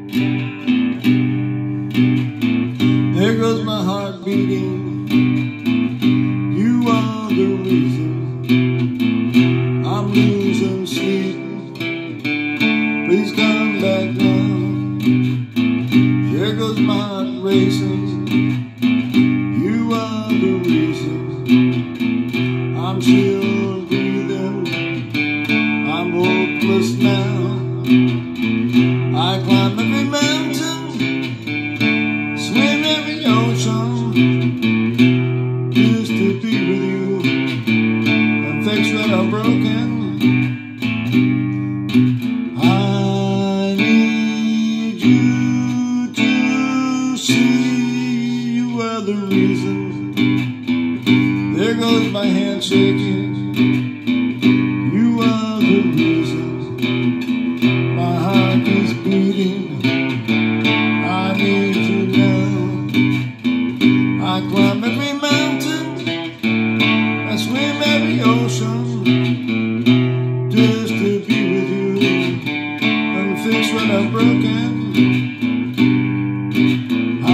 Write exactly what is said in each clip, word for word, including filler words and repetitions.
There goes my heart beating. You are the reason I'm losing sleep. Please come back now. There goes my heart racing. You are the reason I'm still breathing. I'm hopeless now. I climb every mountain, swim every ocean, just to be with you and fix what I've broken. I need you to see you are the reason. There goes my hand shaking. You are the reason my heart is beating. I need you now. I climb every mountain, I swim every ocean, just to be with you and fix what I've broken. I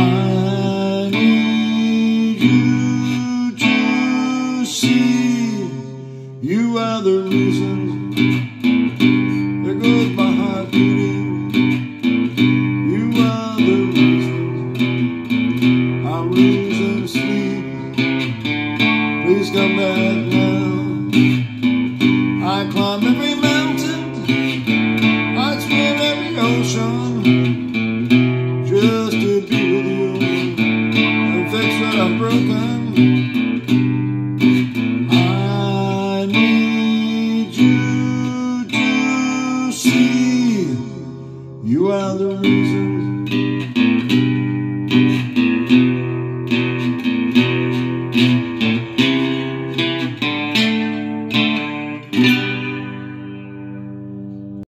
need you to see you are the reason. There goes my heart beating. You are the reason I'm losing sleep. Please come back now. I climb every mountain, I swim every ocean, just to be with you and fix what I've broken. I need you to see you are the reason.